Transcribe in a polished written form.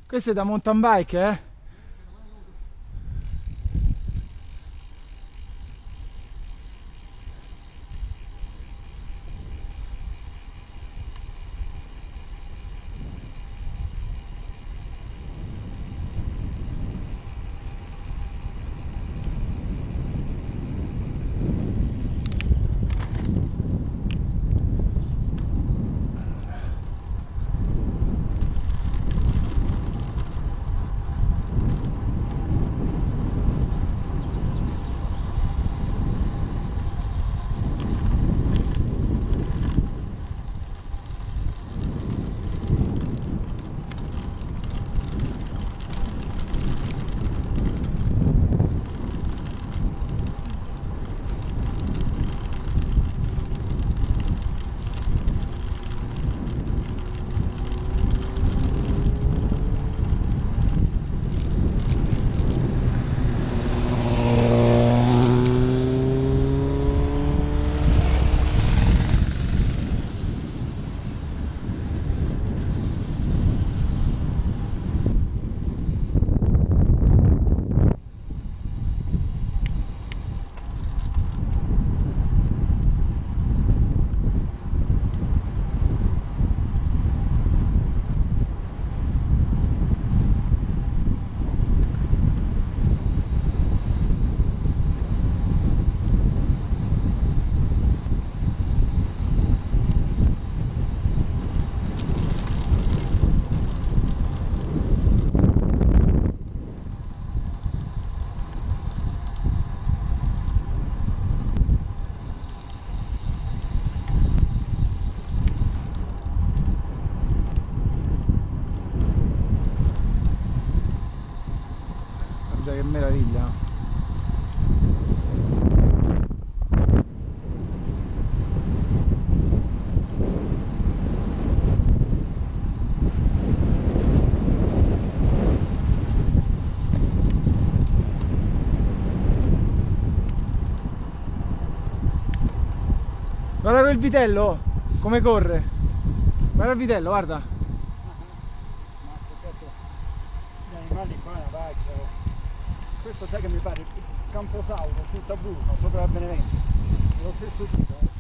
Questo è da mountain bike, eh? Guarda che meraviglia. Guarda quel vitello, come corre. Guarda il vitello, guarda. Ma aspetta, gli animali qua è una pacchia. Questo sai che mi pare il camposauro sul Taburno, sopra la Benevento. È lo stesso tipo.